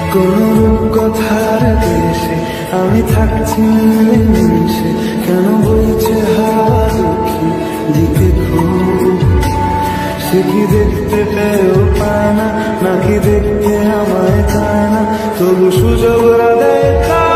কোন রূপকথার দেশে আমি থাকছি মিলেমিশে, কেন বইছে হাওয়া দুঃখী দিকে খুব। সে কি দেখতে পেয়েও পায় না, নাকি দেখতে আমায় চায় না, তবু সুযোগ দেয়।